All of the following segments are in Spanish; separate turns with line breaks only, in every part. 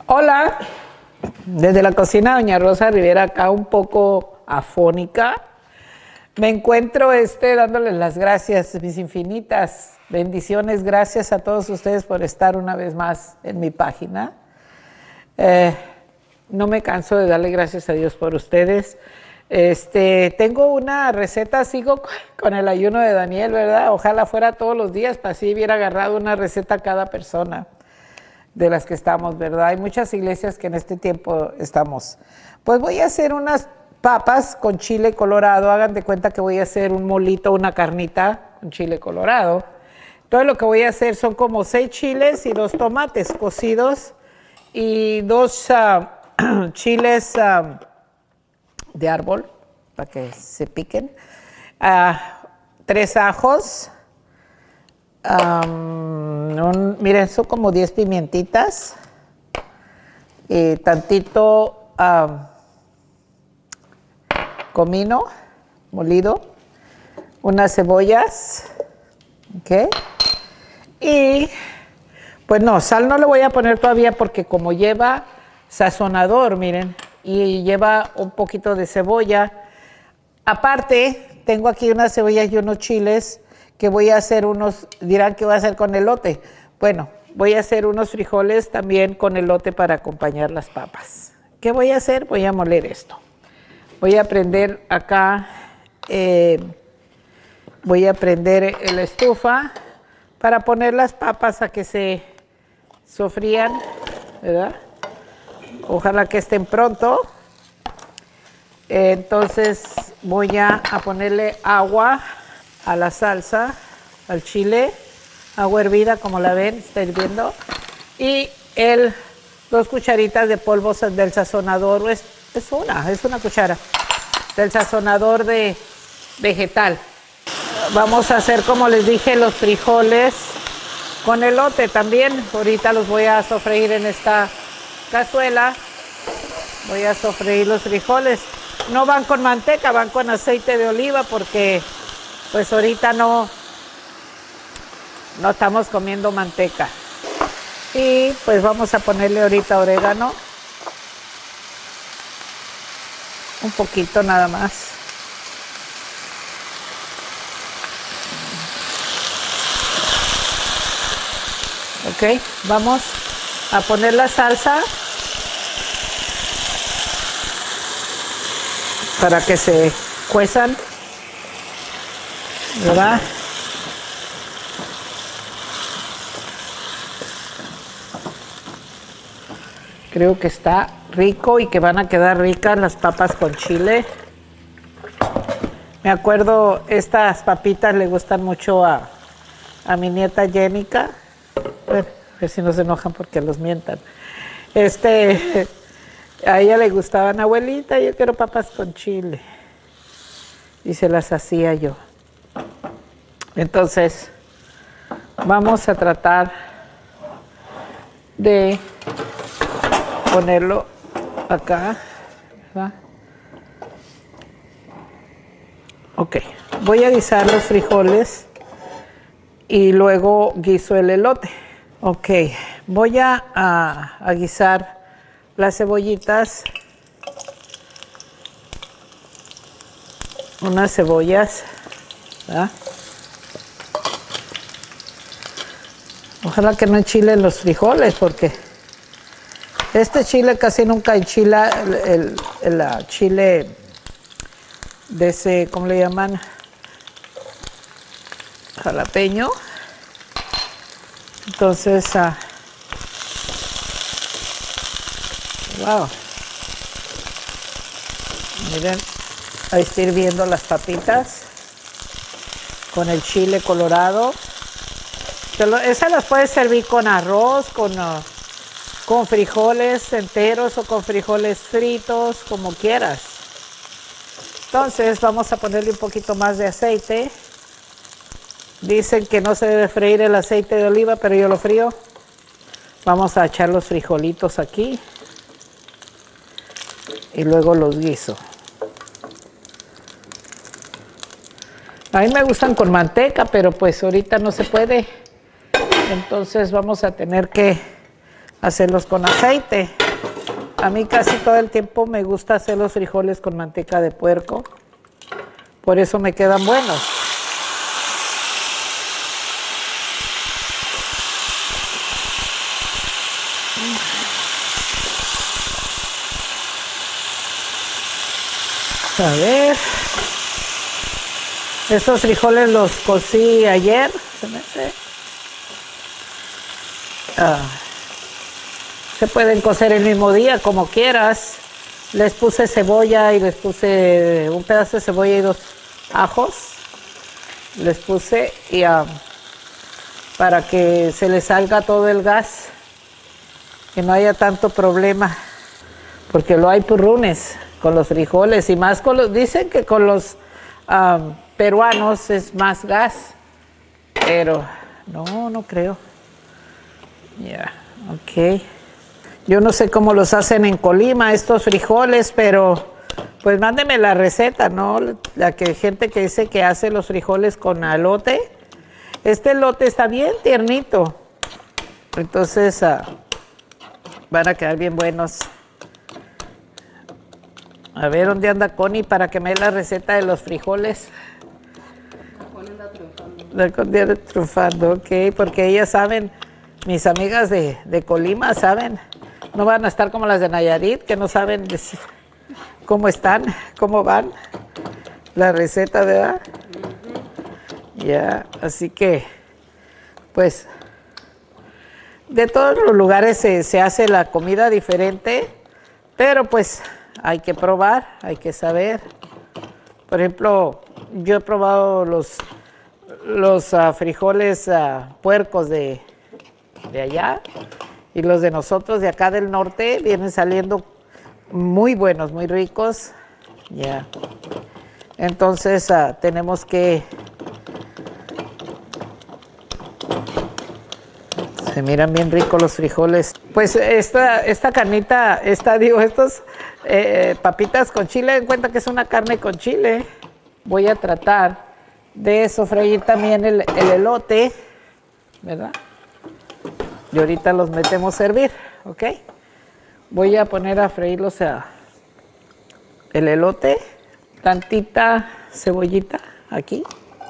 Hola, desde la cocina Doña Rosa Rivera, acá un poco afónica. Me encuentro dándoles las gracias, mis infinitas bendiciones. Gracias a todos ustedes por estar una vez más en mi página. No me canso de darle gracias a Dios por ustedes. Tengo una receta, sigo con el ayuno de Daniel, ¿verdad? Ojalá fuera todos los días, para así hubiera agarrado una receta a cada persona de las que estamos, ¿verdad? Hay muchas iglesias que en este tiempo estamos. Pues voy a hacer unas papas con chile colorado. Hagan de cuenta que voy a hacer un molito, una carnita con chile colorado. Entonces lo que voy a hacer son como 6 chiles y 2 tomates cocidos y 2 chiles de árbol para que se piquen, 3 ajos, miren, son como 10 pimientitas y tantito comino molido, unas cebollas, ¿ok? Y pues no, sal no le voy a poner todavía porque como lleva sazonador, miren, y lleva un poquito de cebolla. Aparte, tengo aquí unas cebollas y unos chiles que voy a hacer dirán que voy a hacer con elote. Bueno, voy a hacer unos frijoles también con elote para acompañar las papas. ¿Qué voy a hacer? Voy a moler esto. Voy a prender acá, voy a prender la estufa para poner las papas a que se sofrían, ¿verdad? Ojalá que estén pronto. Entonces voy a ponerle agua a la salsa, al chile, agua hervida, como la ven, está hirviendo, y 2 cucharitas de polvo del sazonador, es una cuchara del sazonador de vegetal. Vamos a hacer, como les dije, los frijoles con elote también. Ahorita los voy a sofreír en esta cazuela. Voy a sofreír los frijoles. No van con manteca, van con aceite de oliva porque pues ahorita no estamos comiendo manteca. Y pues vamos a ponerle ahorita orégano. Un poquito nada más. Ok, vamos a poner la salsa para que se cuezan, ¿verdad? Creo que está rico y que van a quedar ricas las papas con chile. Me acuerdo, estas papitas le gustan mucho a mi nieta Jenica. Bueno, a ver si no se enojan porque los mientan. A ella le gustaban, abuelita, yo quiero papas con chile. Y se las hacía yo. Entonces, vamos a tratar de ponerlo acá, ¿verdad? Ok, voy a guisar los frijoles y luego guiso el elote. Ok, voy a guisar las cebollitas, unas cebollas, ¿verdad? Ojalá que no enchilen los frijoles porque este chile casi nunca enchila, el chile de ese, ¿cómo le llaman? Jalapeño. Entonces, wow. Miren, ahí está hirviendo las papitas con el chile colorado. Esas las puedes servir con arroz, con frijoles enteros o con frijoles fritos, como quieras. Entonces vamos a ponerle un poquito más de aceite. Dicen que no se debe freír el aceite de oliva, pero yo lo frío. Vamos a echar los frijolitos aquí y luego los guiso. A mí me gustan con manteca, pero pues ahorita no se puede. Entonces vamos a tener que hacerlos con aceite. A mí casi todo el tiempo me gusta hacer los frijoles con manteca de puerco. Por eso me quedan buenos. A ver. Estos frijoles los cocí ayer. Se me hace. Se pueden cocer el mismo día, como quieras. Les puse cebolla y les puse un pedazo de cebolla y 2 ajos. Les puse y para que se les salga todo el gas, que no haya tanto problema, porque lo hay purrunes con los frijoles y más con los, dicen que con los peruanos es más gas, pero no creo. Ya, ok. Yo no sé cómo los hacen en Colima estos frijoles, pero pues mándeme la receta, ¿no? Gente que dice que hace los frijoles con elote. Este elote está bien tiernito, entonces van a quedar bien buenos. A ver, ¿dónde anda Connie para que me dé la receta de los frijoles? La Connie anda trufando, ok, porque ellas saben, mis amigas de Colima saben. No van a estar como las de Nayarit, que no saben cómo están, cómo van la receta, ¿verdad? Ya, así que, pues, de todos los lugares se hace la comida diferente, pero pues hay que probar, hay que saber. Por ejemplo, yo he probado los frijoles puercos de allá. Y los de nosotros de acá del norte vienen saliendo muy buenos, muy ricos. Ya. Entonces tenemos que... Se miran bien ricos los frijoles. Pues esta carnita, estos papitas con chile, en cuenta que es una carne con chile. Voy a tratar de sofreír también el elote, ¿verdad? Y ahorita los metemos a hervir, ¿ok? Voy a poner a freírlos el elote, tantita cebollita aquí,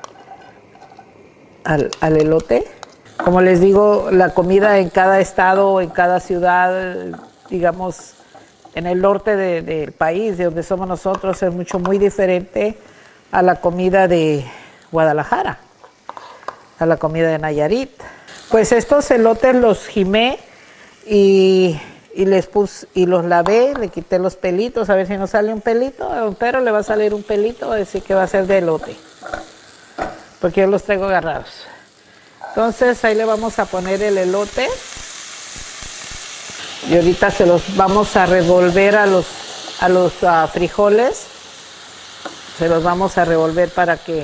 al elote. Como les digo, la comida en cada estado, en cada ciudad, digamos, en el norte del país, de donde somos nosotros, es muy diferente a la comida de Guadalajara, a la comida de Nayarit. Pues estos elotes los jimé y los lavé, le quité los pelitos, a ver si no sale un pelito, pero le va a salir un pelito, así que va a ser de elote, porque yo los traigo agarrados. Entonces ahí le vamos a poner el elote y ahorita se los vamos a revolver a los frijoles, se los vamos a revolver para que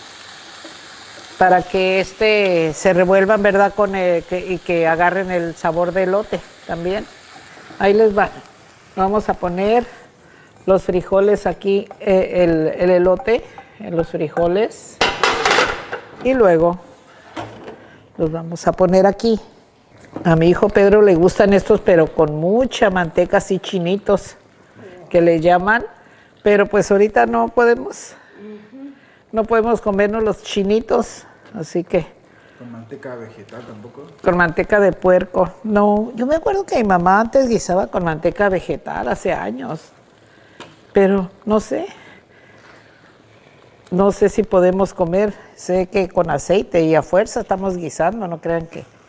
se revuelvan, ¿verdad? Y que agarren el sabor del elote también. Ahí les va. Vamos a poner los frijoles aquí, el elote en los frijoles. Y luego los vamos a poner aquí. A mi hijo Pedro le gustan estos, pero con mucha manteca, así chinitos, que le llaman. Pero pues ahorita no podemos comernos los chinitos. Así que...
¿Con manteca vegetal tampoco?
Con manteca de puerco. No, yo me acuerdo que mi mamá antes guisaba con manteca vegetal hace años. Pero no sé. No sé si podemos comer. Sé que con aceite y a fuerza estamos guisando. No crean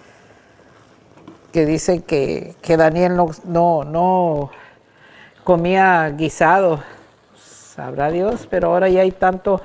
que dicen que Daniel no comía guisado. Sabrá Dios, pero ahora ya hay tanta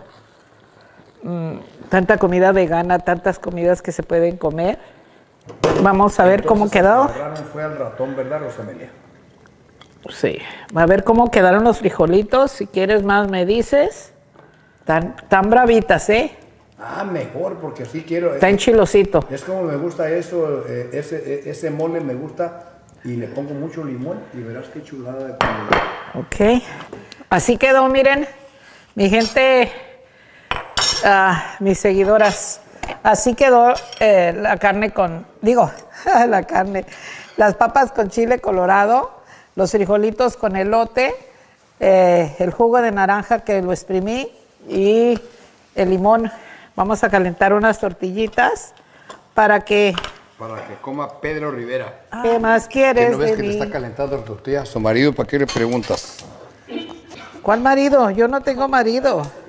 comida vegana, tantas comidas que se pueden comer. Vamos a ver cómo quedó.
Fue al ratón, ¿verdad, Rosamelia?
Sí. A ver cómo quedaron los frijolitos. Si quieres más me dices. Tan bravitas, ¿eh?
Mejor, porque así quiero.
Está en chilosito.
Es como me gusta eso, ese mole me gusta y le pongo mucho limón y verás qué chulada de comida.
Ok. Así quedó, miren. Mi gente... mis seguidoras, así quedó la carne las papas con chile colorado, los frijolitos con elote, el jugo de naranja que lo exprimí y el limón. Vamos a calentar unas tortillitas para que...
Para que coma Pedro Rivera.
¿Qué más quieres?
¿Que no ves que
Debbie?
le está calentando la tortilla a su marido? ¿Para qué le preguntas?
¿Cuál marido? Yo no tengo marido.